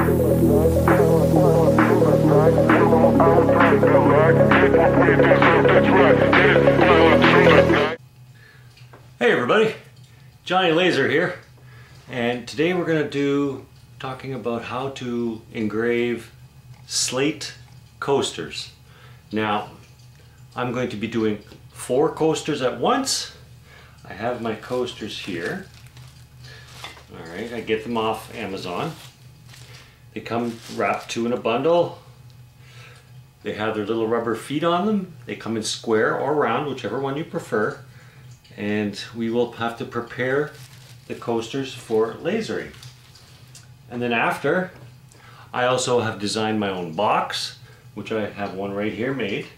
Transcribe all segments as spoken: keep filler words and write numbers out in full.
Hey everybody, Johnny Laser here, and today we're going to do talking about how to engrave slate coasters. Now I'm going to be doing four coasters at once. I have my coasters here. Alright, I get them off Amazon. They come wrapped two in a bundle. They have their little rubber feet on them. They come in square or round, whichever one you prefer. And we will have to prepare the coasters for lasering. And then after, I also have designed my own box, which I have one right here made.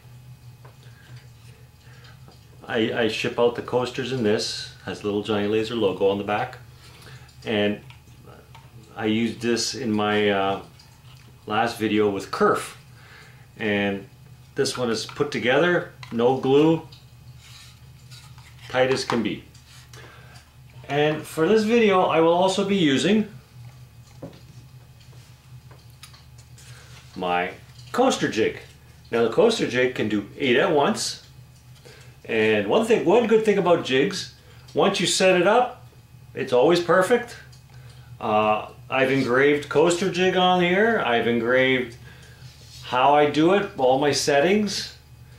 I, I ship out the coasters in this, has the little Johnny Laser logo on the back. And I used this in my uh, last video with Kerf. And this one is put together, no glue, tight as can be. And for this video I will also be using my coaster jig. Now the coaster jig can do eight at once, and one thing, one good thing about jigs, once you set it up, it's always perfect. Uh, I've engraved coaster jig on here, I've engraved how I do it, all my settings,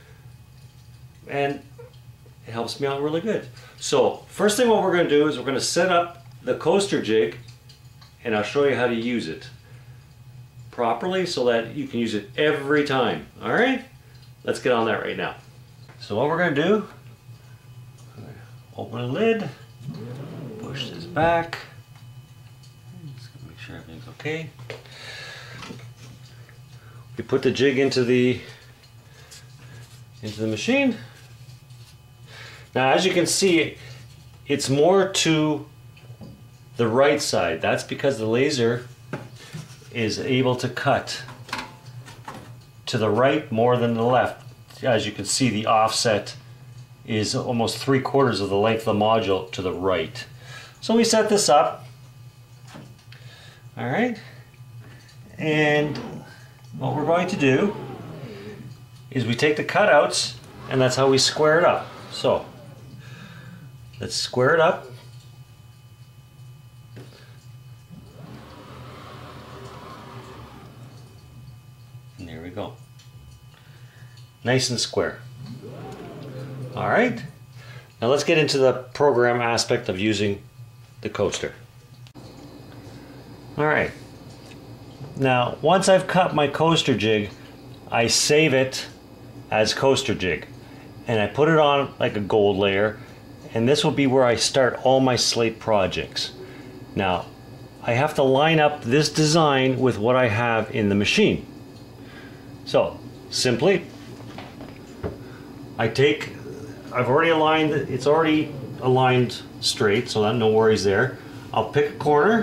and it helps me out really good. So first thing what we're going to do is we're going to set up the coaster jig, and I'll show you how to use it properly so that you can use it every time. Alright, let's get on that right now. So what we're going to do, open the lid, push this back, just make sure everything's okay. We put the jig into the into the machine. Now as you can see, it's more to the right side. That's because the laser is able to cut to the right more than the left. As you can see, the offset is almost three quarters of the length of the module to the right. So we set this up. Alright. And what we're going to do is we take the cutouts, and that's how we square it up. So let's square it up. And there we go. Nice and square. Alright. Now let's get into the program aspect of using the coaster. Alright. Now once I've cut my coaster jig, I save it as coaster jig. And I put it on like a gold layer, and this will be where I start all my slate projects. Now I have to line up this design with what I have in the machine. So simply I take, I've already aligned, it's already aligned straight, so that no worries there. I'll pick a corner,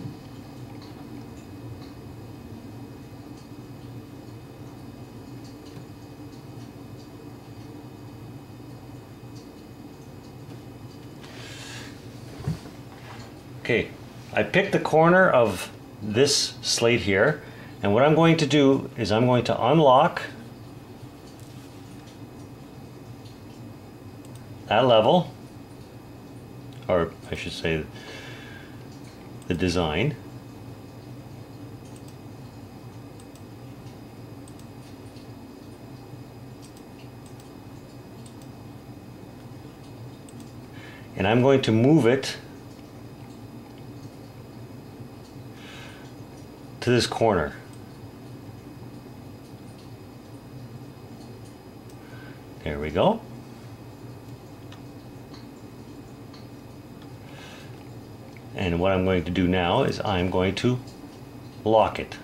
okay, I picked the corner of this slate here, and what I'm going to do is I'm going to unlock that level, or I should say the design. And I'm going to move it to this corner. There we go. And what I'm going to do now is I'm going to lock it.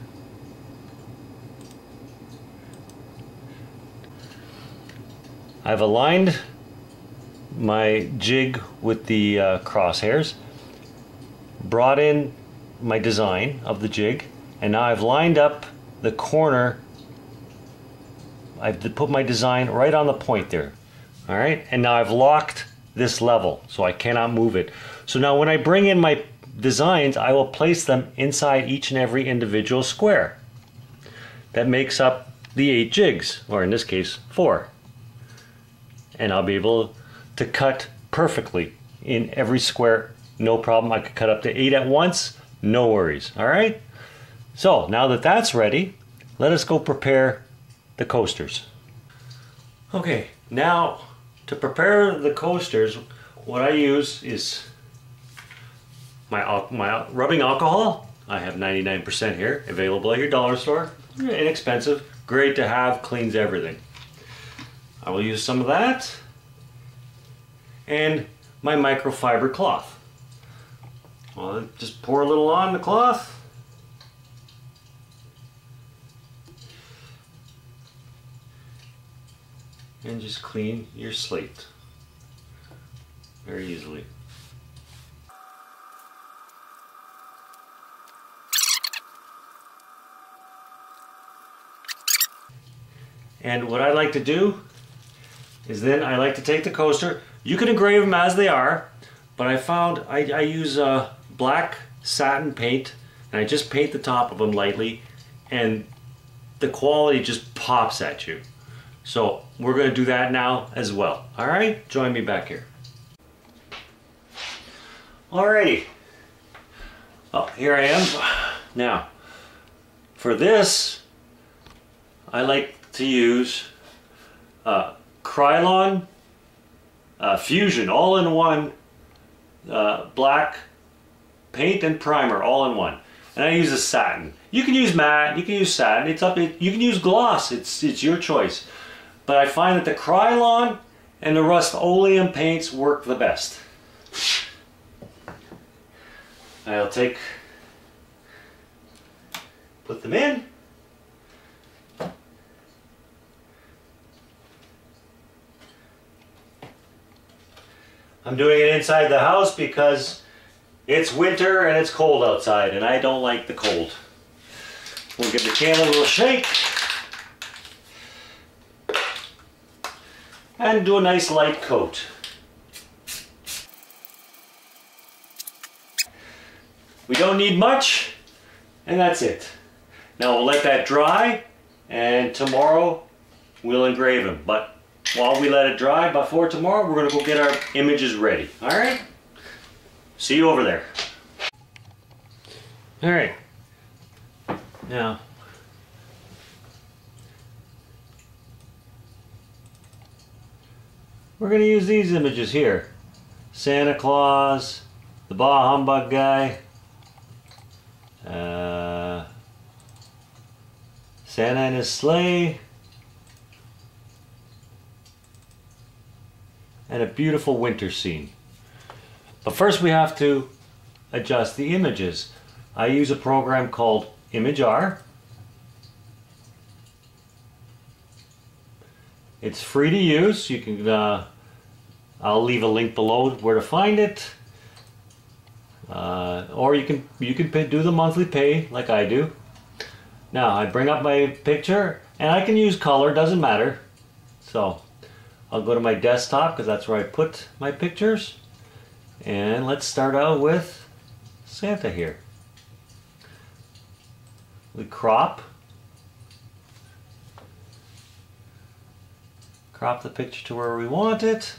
I've aligned my jig with the uh, crosshairs, brought in my design of the jig, and now I've lined up the corner. I've put my design right on the point there. All right, and now I've locked this level so I cannot move it. So now when I bring in my designs, I will place them inside each and every individual square that makes up the eight jigs, or in this case, four. And I'll be able to cut perfectly in every square, no problem. I could cut up to eight at once, no worries, all right? So now that that's ready, let us go prepare the coasters. Okay, now to prepare the coasters, what I use is my, my rubbing alcohol. I have ninety-nine percent here, available at your dollar store. Inexpensive, great to have, cleans everything. I will use some of that and my microfiber cloth. Well, just pour a little on the cloth. And just clean your slate very easily. And what I like to do is then I like to take the coaster. You can engrave them as they are, but I found I, I use uh, black satin paint, and I just paint the top of them lightly, and the quality just pops at you. So we're going to do that now as well. All right, join me back here. Alrighty. Oh, here I am. Now, for this, I like to use uh, Krylon uh, Fusion all-in-one uh, black paint and primer all in one, and I use a satin. You can use matte, you can use satin. It's up. You can use gloss. It's it's your choice. But I find that the Krylon and the Rust-Oleum paints work the best. I'll take, put them in. I'm doing it inside the house because it's winter and it's cold outside, and I don't like the cold. We'll give the can a little shake and do a nice light coat. We don't need much, and that's it. Now we'll let that dry, and tomorrow we'll engrave them. But while we let it dry, before tomorrow, we're going to go get our images ready. All right? See you over there. All right. Now, we're going to use these images here. Santa Claus, the Bah Humbug guy, uh, Santa and his sleigh, and a beautiful winter scene. But first we have to adjust the images. I use a program called Imager. It's free to use. You can, uh, I'll leave a link below where to find it. Uh, or you can you can pay, do the monthly pay like I do. Now I bring up my picture, and I can use color, doesn't matter. So I'll go to my desktop because that's where I put my pictures. And let's start out with Santa here. We crop. Crop the picture to where we want it.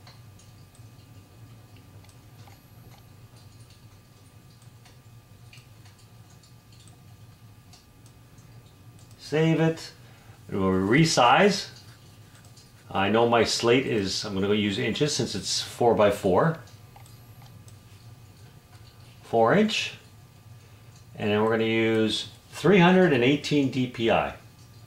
Save it. We'll resize. I know my slate is, I'm going to use inches since it's four by four. four inch. And then we're going to use three hundred eighteen D P I.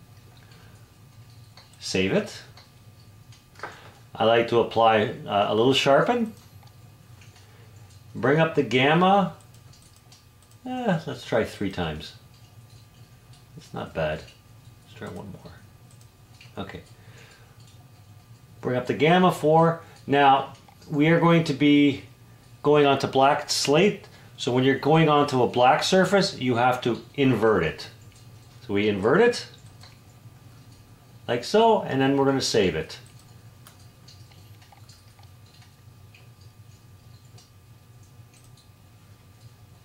Save it. I like to apply uh, a little sharpen. Bring up the gamma. Eh, let's try three times. It's not bad. Let's try one more. Okay. Bring up the gamma four. Now, we are going to be going onto black slate. So when you're going onto a black surface, you have to invert it. So we invert it, like so, and then we're going to save it.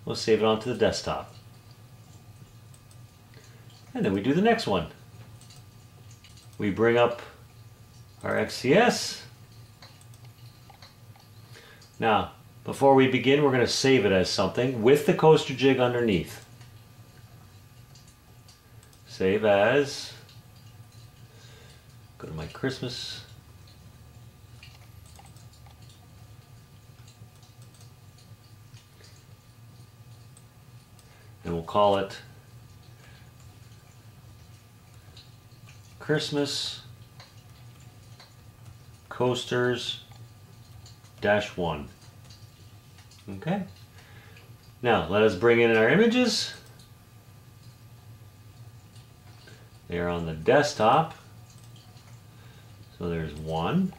we'll save it onto the desktop. And then we do the next one. We bring up our X C S. Now, before we begin, we're going to save it as something with the coaster jig underneath. Save as, go to my Christmas. And we'll call it Christmas Coasters dash one. Okay. Now let us bring in our images. They are on the desktop. So there's one,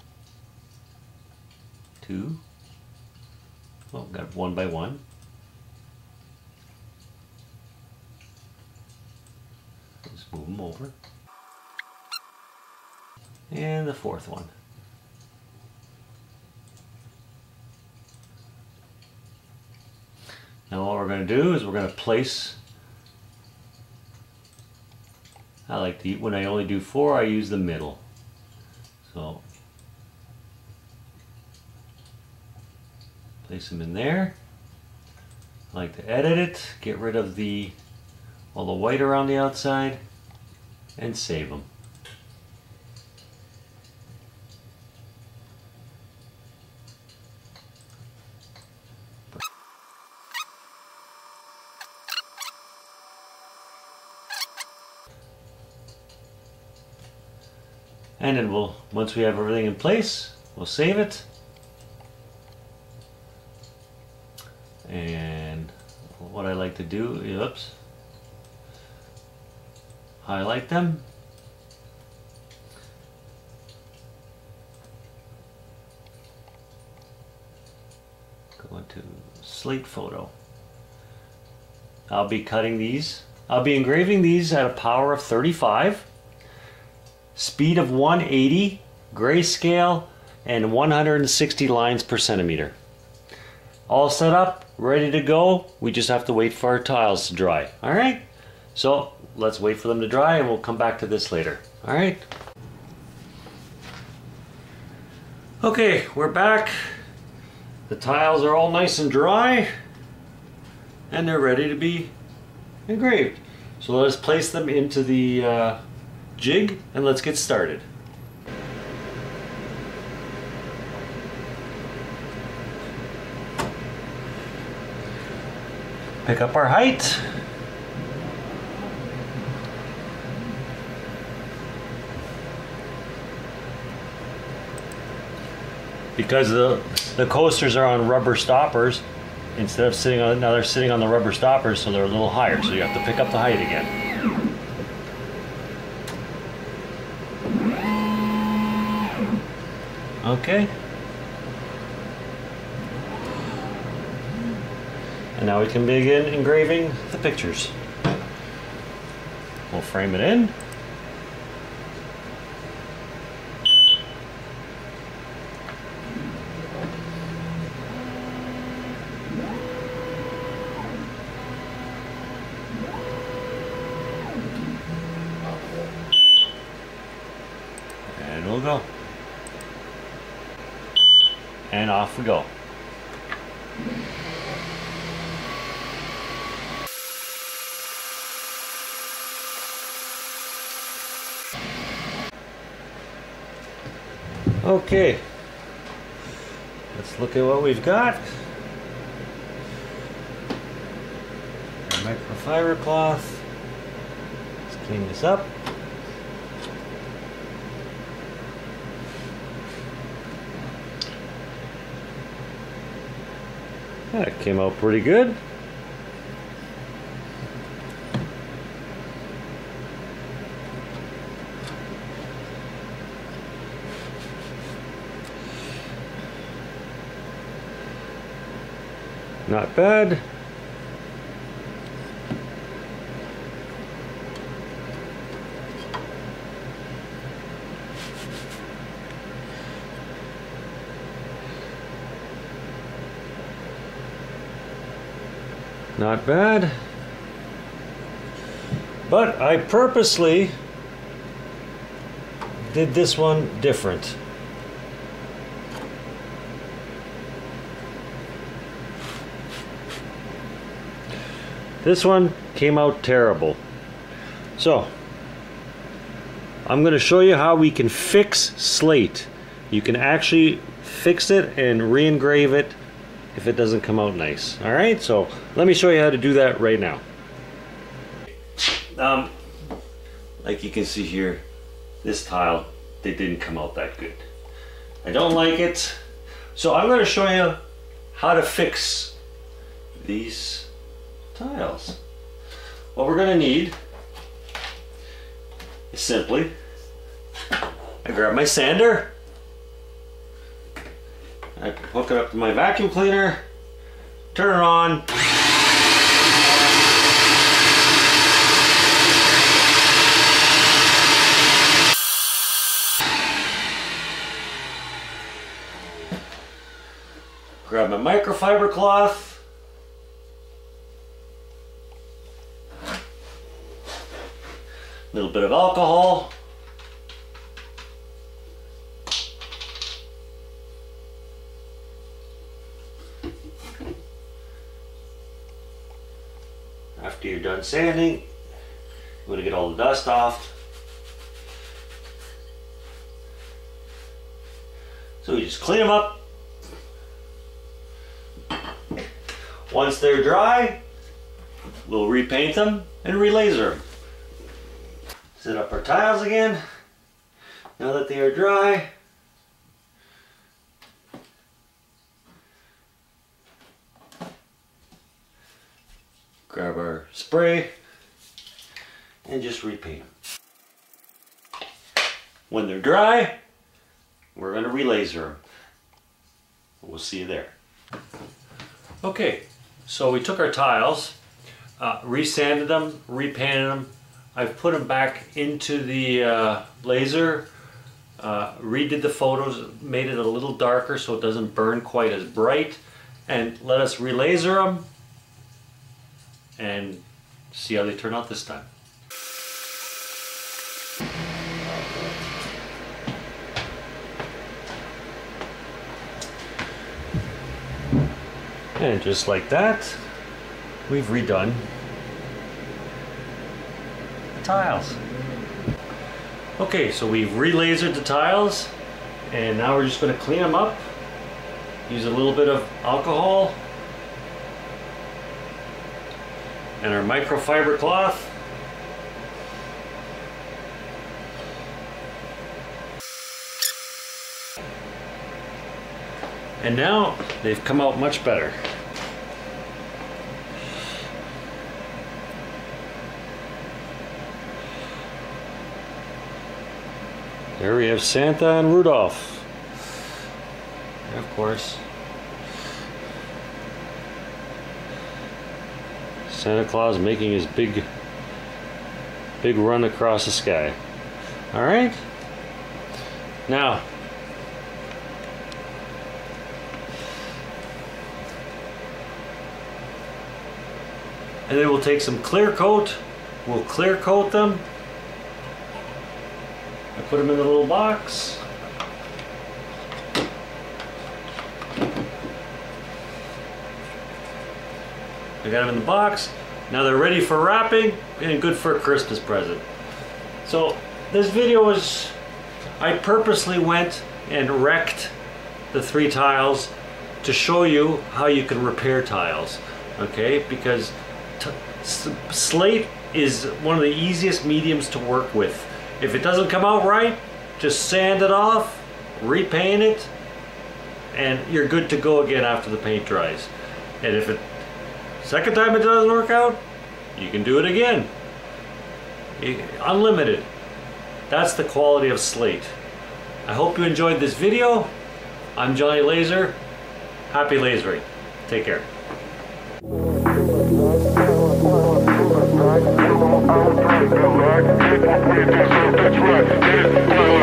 two, oh, got one by one. Let's move them over. And the fourth one. Now what we're going to do is we're going to place, I like to, when I only do four, I use the middle. So place them in there. I like to edit it, get rid of the all the white around the outside, and save them. And then we'll, once we have everything in place, we'll save it. And what I like to do, oops, highlight them. Go into slate photo. I'll be cutting these. I'll be engraving these at a power of thirty-five. Speed of one eighty, grayscale, and one hundred sixty lines per centimeter. All set up, ready to go. We just have to wait for our tiles to dry. All right, so let's wait for them to dry and we'll come back to this later. All right. Okay, we're back. The tiles are all nice and dry and they're ready to be engraved. So let us place them into the uh, jig and let's get started. Pick up our height. Because the, the coasters are on rubber stoppers, instead of sitting on, now they're sitting on the rubber stoppers, so they're a little higher, so you have to pick up the height again. Okay. And now we can begin engraving the pictures. We'll frame it in. And we'll go. And off we go. Okay, let's look at what we've got. Our microfiber cloth. Let's clean this up. That came out pretty good. Not bad. Not bad. But I purposely did this one different. This one came out terrible. So, I'm going to show you how we can fix slate. You can actually fix it and re-engrave it if it doesn't come out nice. Alright, so let me show you how to do that right now. Um, like you can see here, this tile, they didn't come out that good. I don't like it. So I'm going to show you how to fix these tiles. What we're going to need is simply, I grab my sander, I hook it up to my vacuum cleaner, turn it on, grab my microfiber cloth, a little bit of alcohol, after you're done sanding, you want to get all the dust off. So you just clean them up. Once they're dry, we'll repaint them and relaser them. Set up our tiles again. Now that they are dry, grab our spray and just repaint them. When they're dry, we're going to relaser them. We'll see you there. Okay, so we took our tiles, uh, resanded them, repainted them. I've put them back into the uh, laser, uh, redid the photos, made it a little darker so it doesn't burn quite as bright, and let us relaser them and see how they turn out this time. And just like that, we've redone tiles. Okay, so we've relasered the tiles, and now we're just going to clean them up. Use a little bit of alcohol and our microfiber cloth. And now they've come out much better. There we have Santa and Rudolph. And of course, Santa Claus making his big, big run across the sky. All right. Now, and then we'll take some clear coat. We'll clear coat them. I put them in the little box. I got them in the box. Now they're ready for wrapping and good for a Christmas present. So this video is, I purposely went and wrecked the three tiles to show you how you can repair tiles. Okay, because t slate is one of the easiest mediums to work with. If it doesn't come out right, just sand it off, repaint it, and you're good to go again after the paint dries. And if it second time it doesn't work out, you can do it again. Unlimited. That's the quality of slate. I hope you enjoyed this video. I'm Johnny Laser. Happy lasering. Take care. That's right.